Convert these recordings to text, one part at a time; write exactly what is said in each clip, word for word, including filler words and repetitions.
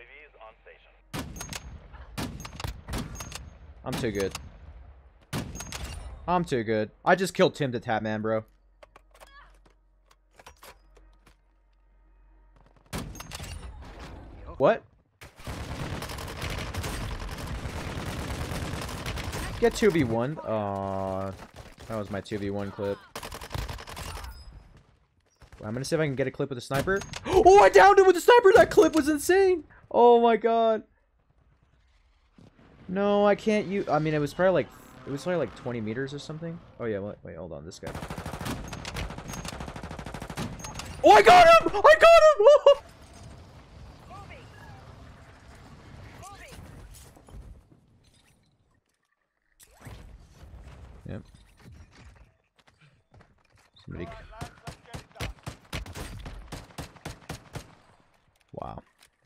I'm too good. I'm too good. I just killed Tim the Tap Man, bro. What? Get two v one. Aww. That was my two v one clip. I'm gonna see if I can get a clip with a sniper. Oh, I downed him with a sniper! That clip was insane! Oh my god. No, I can't use... I mean, it was probably like... It was probably like twenty meters or something. Oh yeah, wait, wait, hold on. This guy. Oh, I got him! I got him! Oh! Yep. Somebody... Wow.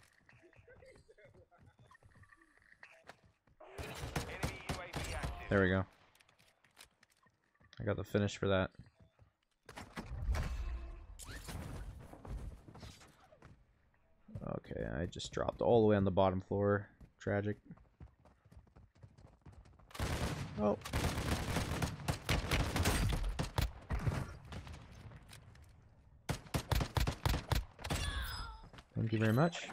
There we go. I got the finish for that. Okay, I just dropped all the way on the bottom floor. Tragic. Oh. Thank you very much.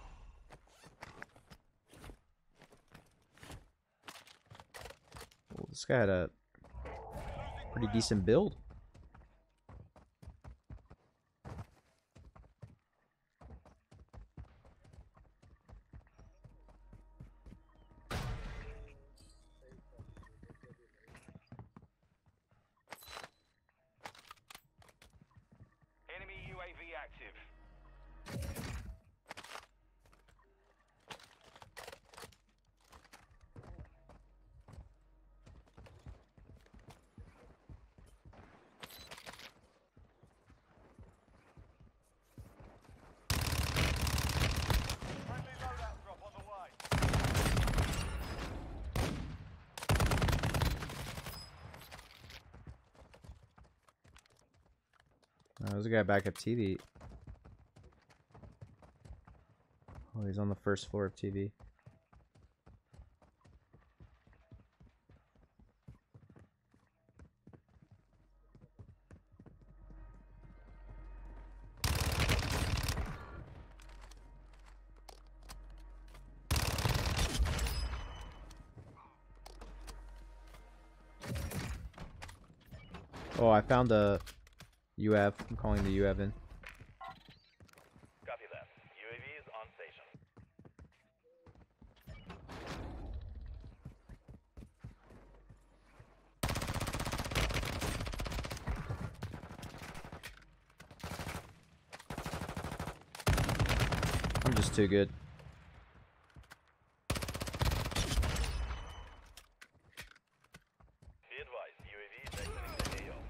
Well, this guy had a pretty decent build. Enemy U A V active. Oh, there's a guy back at T V. Oh, he's on the first floor of T V. Oh, I found a U A V. I'm calling the U A V in. Copy that. U A V is on station. I'm just too good. Be advised, U A V is exiting the A O.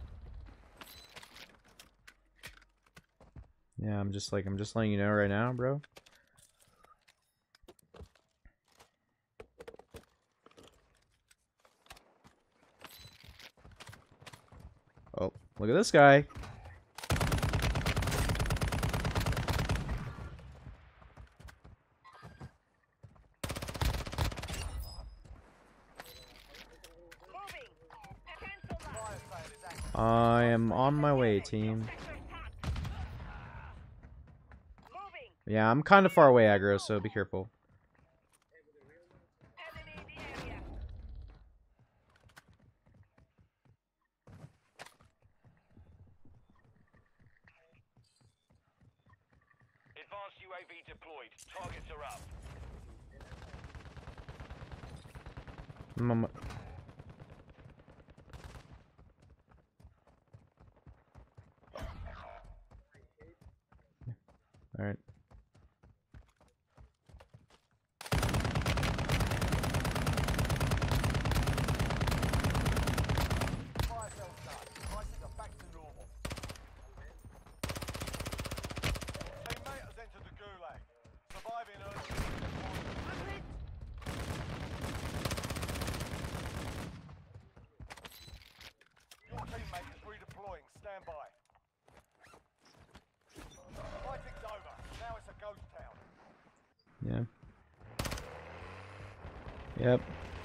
Yeah, I'm just like, I'm just letting you know right now, bro. Oh, look at this guy. I am on my way, team. Yeah, I'm kind of far away, aggro, so be careful. Advanced U A V deployed. Targets are up. Mm, all right. Yeah. Yep.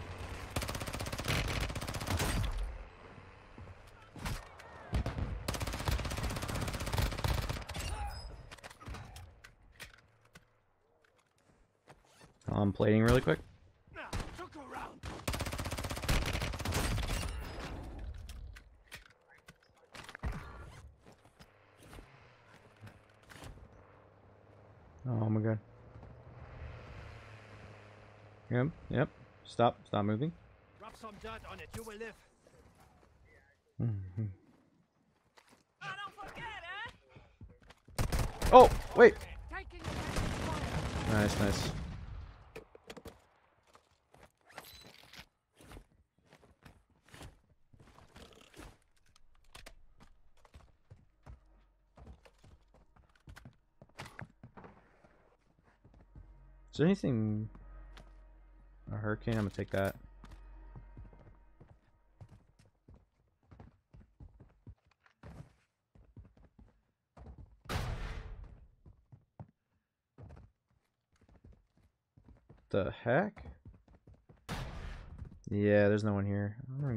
I'm plating really quick. Oh my god. Yep, yep. Stop, stop moving. Rub some dirt on it, you will live. Mm-hmm. Oh, don't forget, eh? Oh, wait. Taking Nice, nice. Is there anything? A hurricane? I'm gonna take that. The heck? Yeah, there's no one here.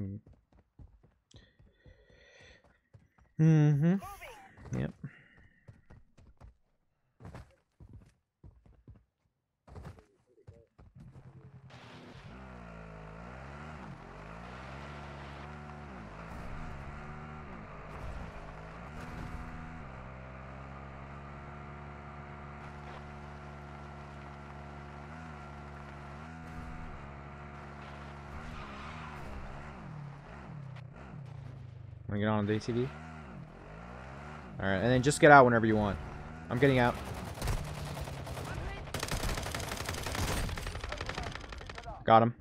Mm-hmm. Yep. Wanna get on the A T V? Alright, and then just get out whenever you want. I'm getting out. Got him.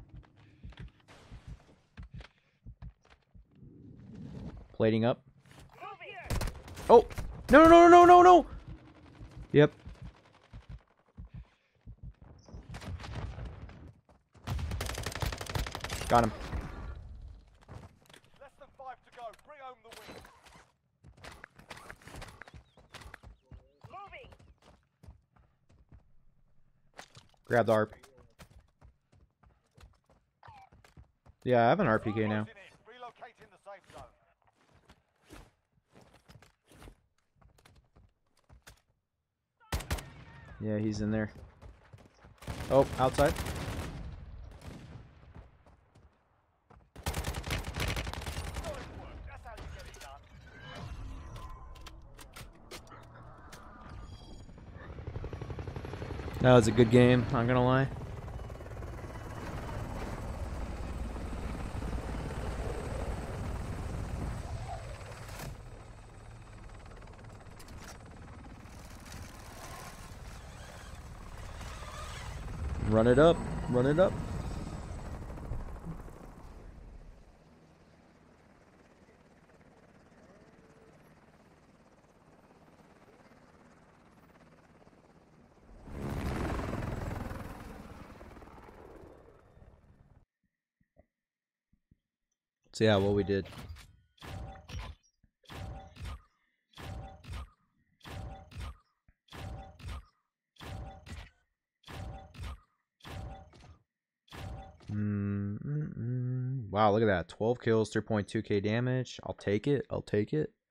Plating up. Oh! No, no, no, no, no, no! Yep. Got him. Less than five to go. Bring home the win. Moving. Grab the A R P. Yeah, I have an R P K now. Relocating the safe zone. Yeah, he's in there. Oh, outside. That's how you get it done. That was a good game, not gonna lie. Run it up, run it up. So yeah, what we did. Mm, mm, mm. Wow, look at that. twelve kills, three point two K damage. I'll take it. I'll take it.